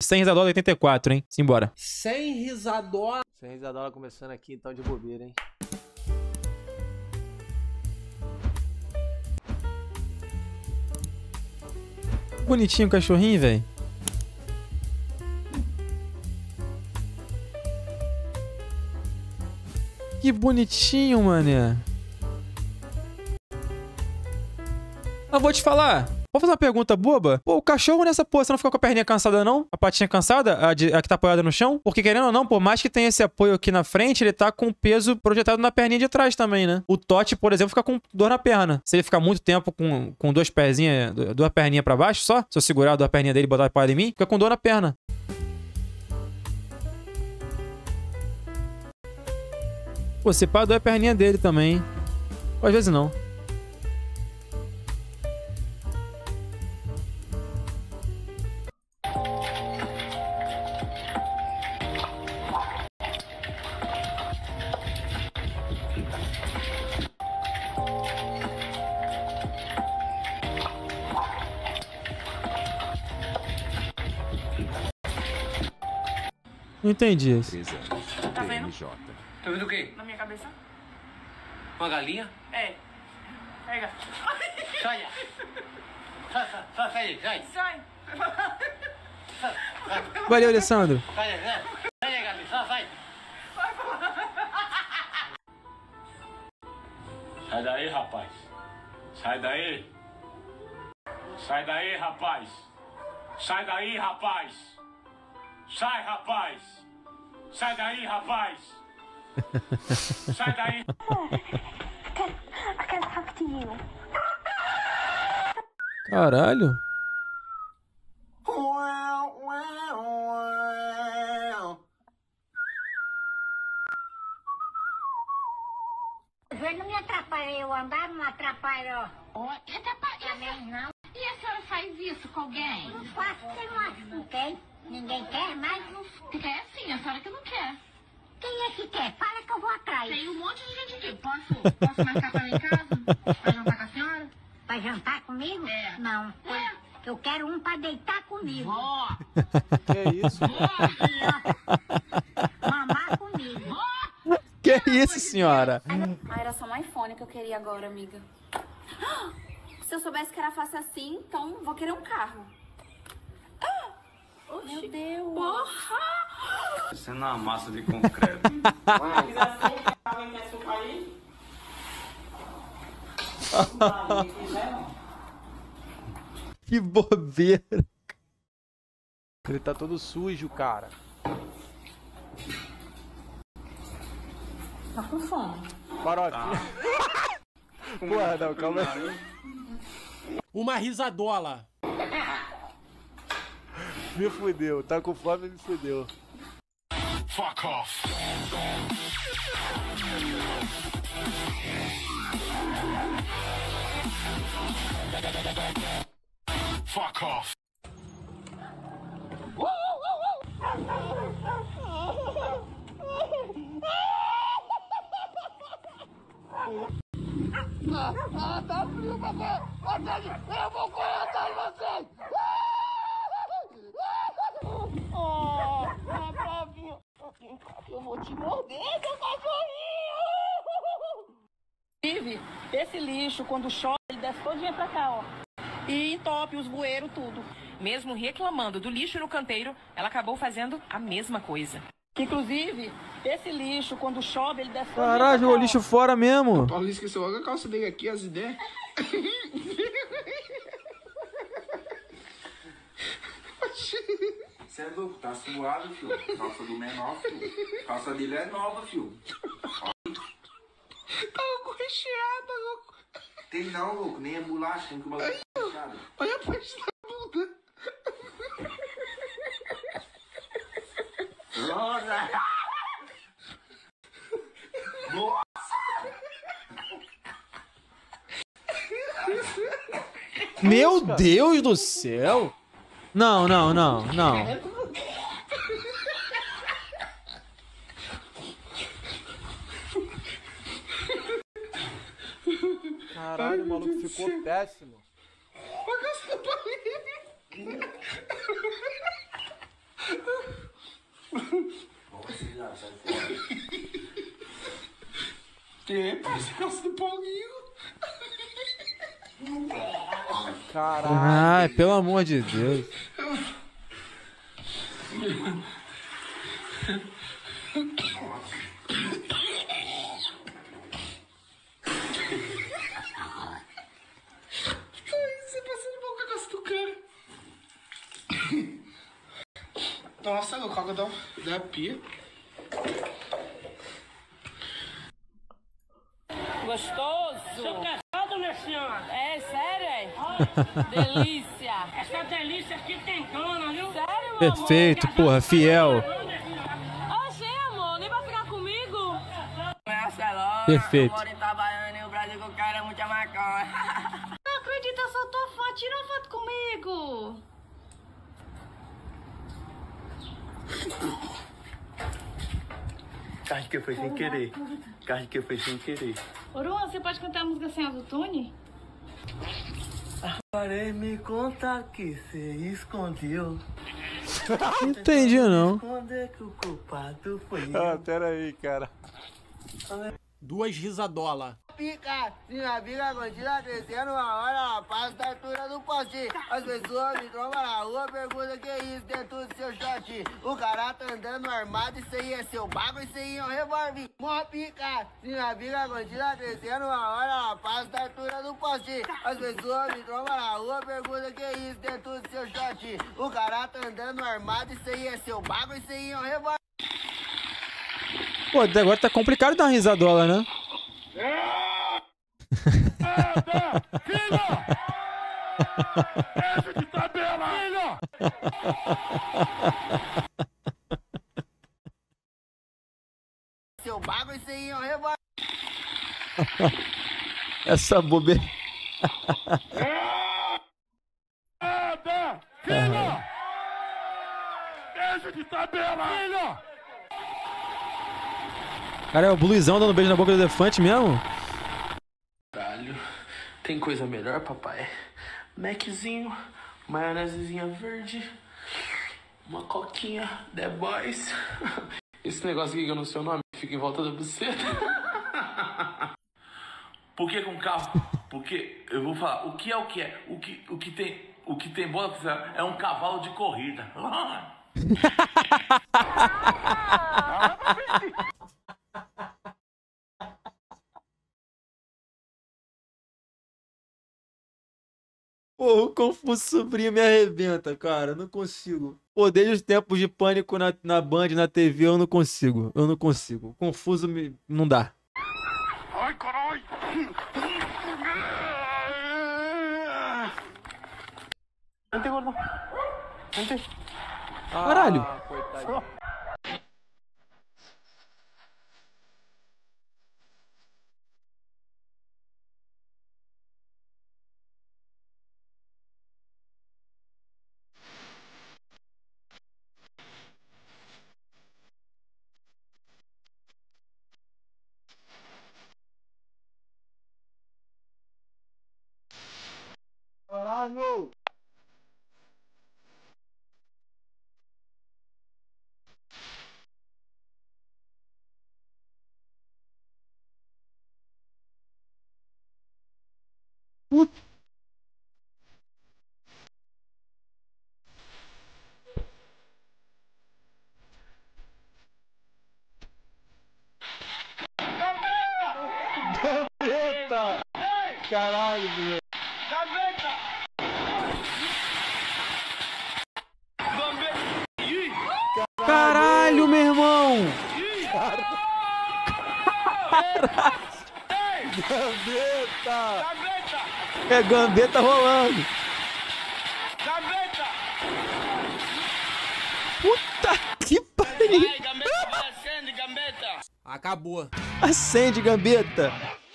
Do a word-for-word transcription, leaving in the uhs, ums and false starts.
cem risadola oitenta e quatro, hein? Simbora. cem risadola. cem risadola começando aqui, então, de bobeira, hein? Bonitinho o cachorrinho, velho. Que bonitinho, mané. Eu vou te falar. Vou fazer uma pergunta boba. Pô, o cachorro nessa posição não fica com a perninha cansada, não? A patinha cansada? A, de, a que tá apoiada no chão? Porque querendo ou não, por mais que tenha esse apoio aqui na frente, ele tá com o peso projetado na perninha de trás também, né? O Totti, por exemplo, fica com dor na perna. Se ele ficar muito tempo com, com dois pezinhos, duas perninhas pra baixo só, se eu segurar a perninha dele e botar apoiada em mim, fica com dor na perna. Pô, se pá, dói a perninha dele também. Ou às vezes não. Não entendi isso. Tá vendo? Tá vendo o quê? Na minha cabeça? Uma galinha? É. Pega. Sai! Sai, sai, sai, sai! Sai. Valeu, Alessandro. Sai, sai! Sai, galinha, sai, sai! Sai daí, rapaz. Sai daí. Sai daí, rapaz. Sai daí, rapaz. Sai, rapaz. Sai daí, rapaz. Sai daí. I can talk to you. Caralho. Não me atrapalha eu andar, não atrapalha. Oh, Também não. E a senhora faz isso com alguém? Não faço porque não acho que não tem. Ninguém quer, mas não. Quer sim, a senhora que não quer. Quem é que quer? Fala que eu vou atrás. Tem um monte de gente aqui. Posso, posso marcar pra mim em casa? Pra jantar com a senhora? Vai jantar comigo? É. Não. É. Eu quero um pra deitar comigo. Vó! Que isso? Aqui, ó. Mamar comigo. Que isso, senhora? Ah, era só um iPhone que eu queria agora, amiga. Se eu soubesse que era fácil assim, então vou querer um carro. Oxi. Meu Deus. Porra! Você não é uma massa de concreto. Que bobeira. Ele tá todo sujo, cara. Tá com fome. Paroquinha. Porra, não, calma aí. Uma risadola. Me fudeu, tá com fome, me fudeu. Fuck off. Fuck off. Ah, tá frio, você! Eu vou correr atrás de vocês! Oh, Fábio! Eu vou te morder, seu cachorrinho! Vive, esse lixo, quando chove, ele desce todinho pra cá, ó. E entope os bueiros, tudo. Mesmo reclamando do lixo no canteiro, ela acabou fazendo a mesma coisa. Inclusive, esse lixo, quando chove, ele desce todinho Caralho, pra cá, jogou ó. lixo fora mesmo. Paulo esqueceu logo a calça dele aqui, as ideias. Você é louco, tá suado, filho. Calça do menor, filho. Calça dele é nova, filho. Tá louco, recheada, louco. Tem não, louco, nem é bolacha, tem que o bagulho tá recheado. Olha a parte da bunda. Nossa! Nossa! Meu Deus do céu. Não, não, não, não. Caralho, o maluco ficou péssimo. sai fora. Que, parece calça do Paulinho. Caralho. Ai, pelo amor de Deus. Você passando mal com a calça do cara. Nossa, no cago da, da pia. Gostoso. Sou casado, minha senhora. É, sério, é? Delícia. Essa delícia aqui tem dona, viu? Sério, meu Perfeito, amor? porra, fiel. Oxê, amor, nem vai ficar comigo? Perfeito. Eu moro em Itabaiana e o Brasil que eu quero é muita maconha. Não acredito, eu sou tua fã. Tira uma foto comigo. Acho que foi sem querer. Acho que foi sem querer. Oruan, você pode cantar a música sem autotune? Parei, me conta que você escondeu. Não entendi, não. Esconder que o culpado foi Ah, eu. pera aí, cara. Duas risadola. Pica, minha vida continua crescendo, uma hora ela passa da altura do poste. As pessoas me trombam na rua, perguntam que é isso dentro do seu shot. O cara tá andando armado, isso aí é seu bago, isso aí é um revólver. Mó pica, minha vida continua crescendo, uma hora ela passa da altura do poste. As pessoas me trombam na rua, perguntam que é isso dentro do seu shot. O cara tá andando armado, isso aí é seu bago, isso aí é um revólver. Pô, agora tá complicado dar uma risadola, né? Filho! Essa de tabela! Filho! Seu bago, isso aí é um revólver. Essa bobeira. Nada! Filho! Essa de tabela! Filho! Cara, é o bluesão dando beijo na boca do elefante mesmo? Caralho, tem coisa melhor, papai? Maczinho, maionesezinha verde, uma coquinha, The Boys. Esse negócio aqui que eu não sei o nome fica em volta da buceta. Por que com carro? Porque eu vou falar, o que é o que é? O que, o que tem, o que tem bola é um cavalo de corrida. Pô, o Confuso Sobrinho me arrebenta, cara. Não consigo. Pô, desde os tempos de Pânico na, na Band, na T V, eu não consigo. Eu não consigo. O Confuso me... não dá. Ai, caralho! Não tem gordão. Não tem. Caralho. Ah, coitadinho. Caralho! Puta. Gambeta! Caralho, meu! Gambeta! Caralho, meu irmão! Gambeta! É gambeta rolando. Gambeta! Puta que pariu! Acabou. Acende, gambeta!